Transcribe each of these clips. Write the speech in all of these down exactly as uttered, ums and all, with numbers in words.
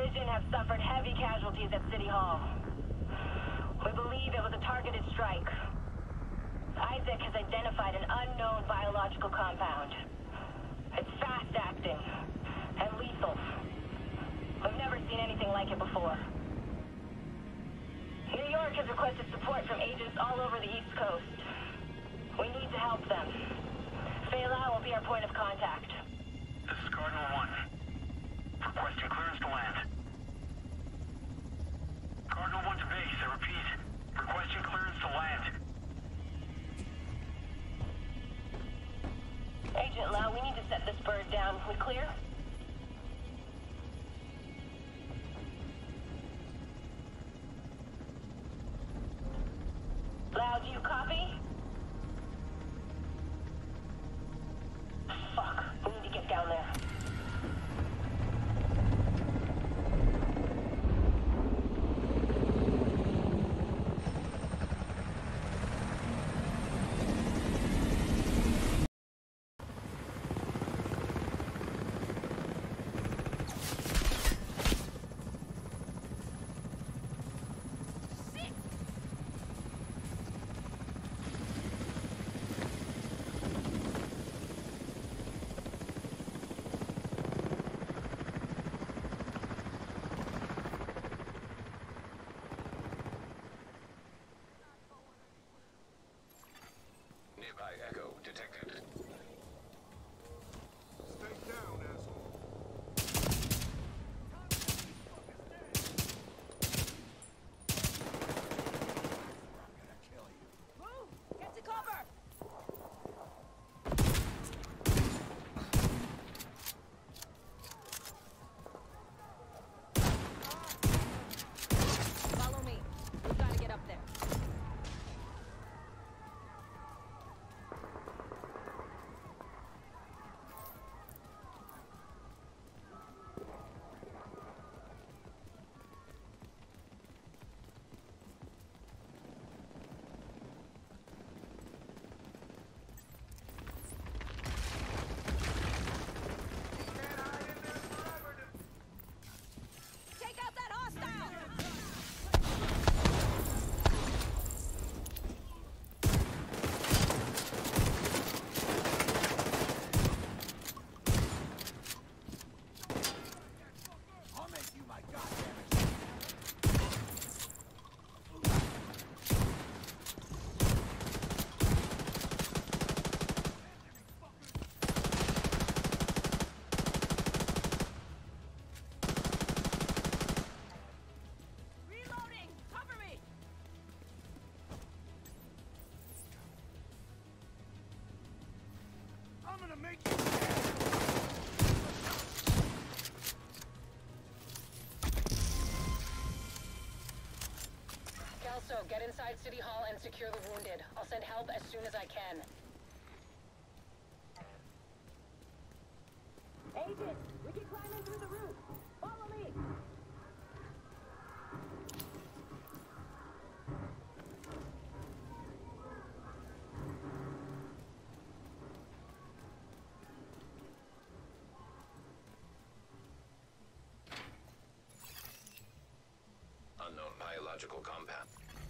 Division have suffered heavy casualties at City Hall. We believe it was a targeted strike. Isaac has identified an unknown biological compound. It's fast-acting and lethal. We've never seen anything like it before. New York has requested support from agents all over the East Coast. We need to help them. Fela will be our point of contact. This is Cardinal one. Requesting clearance to land. Cardinal one to base, I repeat. Requesting clearance to land. Agent Lau, we need to set this bird down. We clear? Lau, do you copy? Fuck. We need to get down there. Nearby Echo detected. Stay down, asshole. I'm gonna kill you. Move! Get to cover! Follow me. We've got to get up there. Take out that hostile! I'll make you my goddamn Reloading! Cover me! I'm gonna make you Kelso, get inside City Hall and secure the wounded. I'll send help as soon as I can. Agent, we can climb in through the roof. Follow me. Unknown biological compound.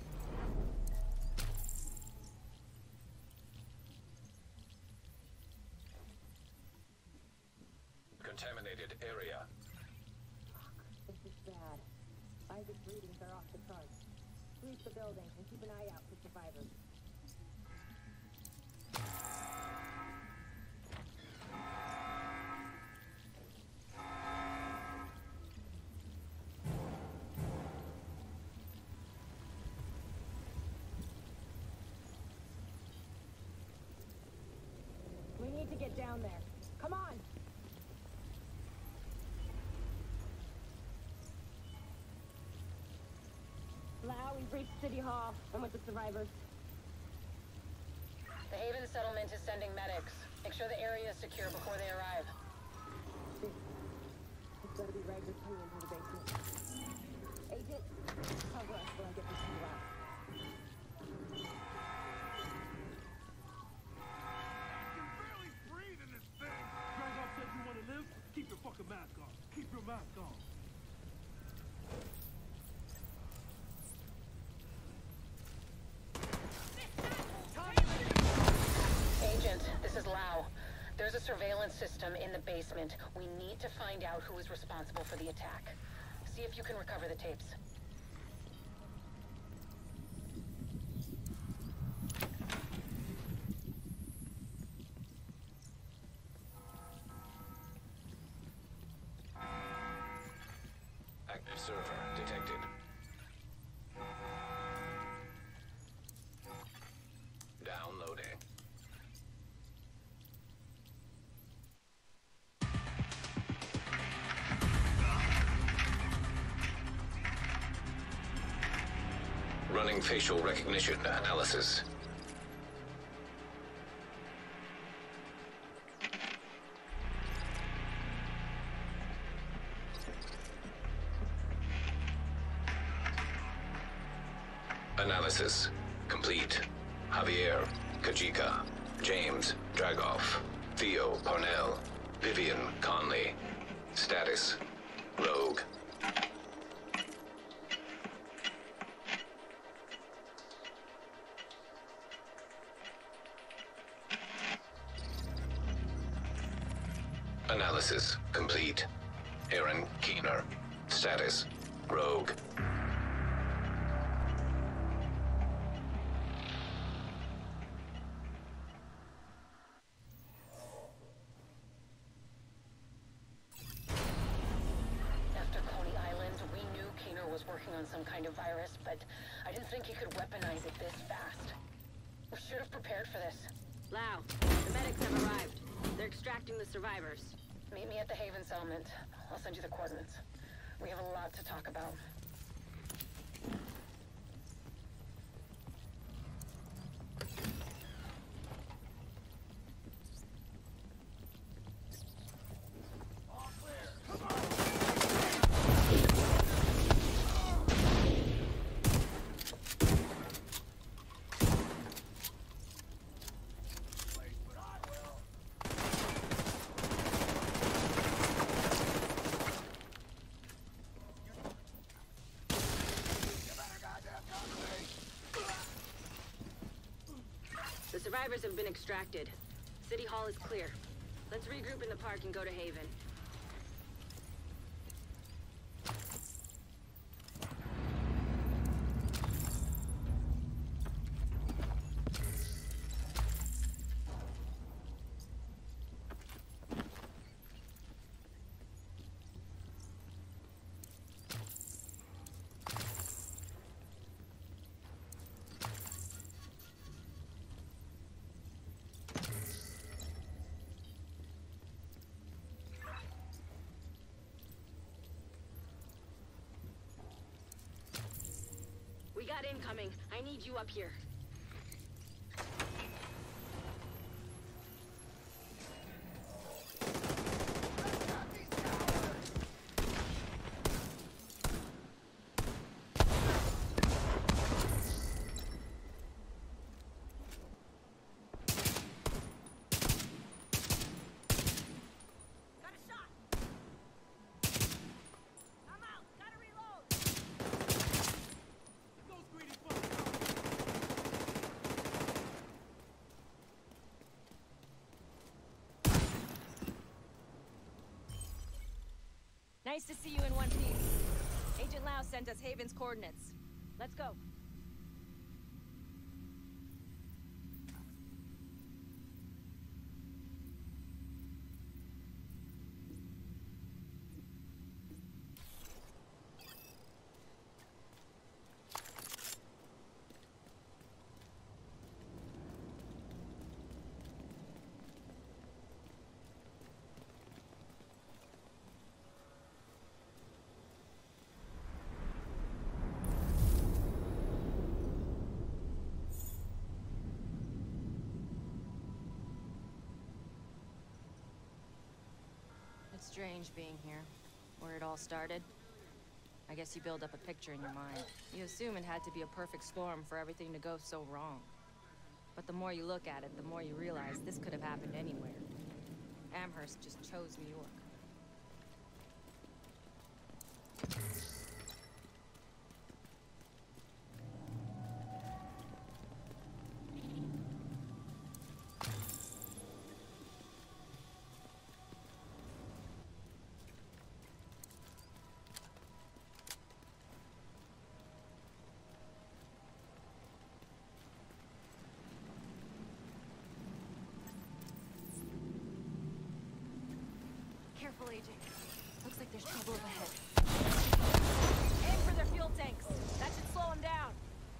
Contaminated area. This is bad. Isaac's readings are off the charts. Sweep the building and keep an eye out for survivors. We need to get down there. Come on! Lau, we've reached City Hall. I'm with the survivors. The Haven settlement is sending medics. Make sure the area is secure before they arrive. Shit. It's gotta be right between into the basement. Agent, cover us while I get this thing out. You can barely breathe in this thing. Grandpa said you want to live? Keep your fucking mask on. Keep your mask on. a surveillance system in the basement. We need to find out who is responsible for the attack. See if you can recover the tapes. Active server detected. Downloading. Running facial recognition analysis. Analysis complete. Javier, Kajika, James, Dragoff, Theo, Parnell, Vivian, Conley. Status, Rogue. Analysis complete. Aaron Keener. Status, Rogue. After Coney Island, we knew Keener was working on some kind of virus, but I didn't think he could weaponize it this fast. We should have prepared for this. Lau, the medics have arrived. They're extracting the survivors. Meet me at the Haven settlement. I'll send you the coordinates. We have a lot to talk about. All clear. Come on. Place, but I will. You better goddamn come to me. The survivors have been extracted. City Hall is clear. Let's regroup in the park and go to Haven. We got incoming. I need you up here. Got a shot. I'm out. Gotta reload. Those greedy fuckers. Nice to see you in one piece. Agent Lau sent us Haven's coordinates. Let's go. It's strange being here, where it all started. I guess you build up a picture in your mind. You assume it had to be a perfect storm for everything to go so wrong. But the more you look at it, the more you realize this could have happened anywhere. Amherst just chose New York. Careful, Agent. Looks like there's trouble up ahead. Aim for their fuel tanks. That should slow them down.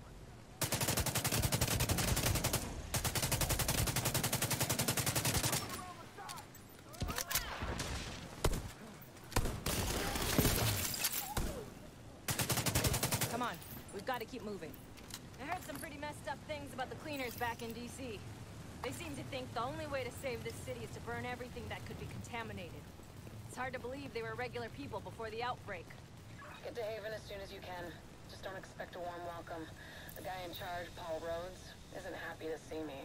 Come on, we've got to keep moving. I heard some pretty messed up things about the cleaners back in D C. They seem to think the only way to save this city is to burn everything that could be contaminated. It's hard to believe they were regular people before the outbreak. Get to Haven as soon as you can. Just don't expect a warm welcome. The guy in charge, Paul Rhodes, isn't happy to see me.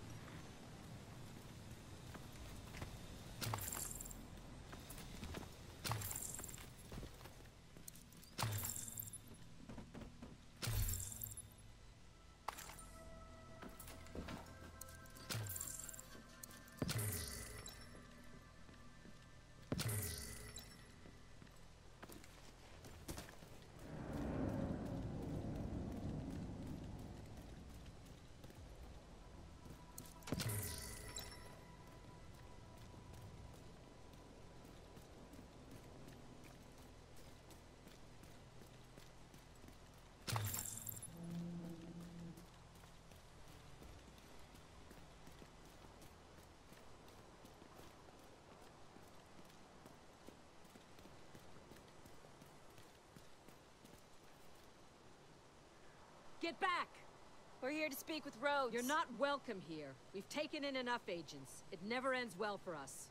Get back! We're here to speak with Rhodes. You're not welcome here. We've taken in enough agents. It never ends well for us.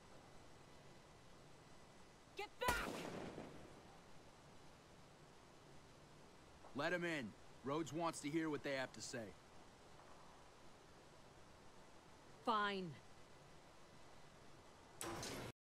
Get back! Let him in. Rhodes wants to hear what they have to say. Fine.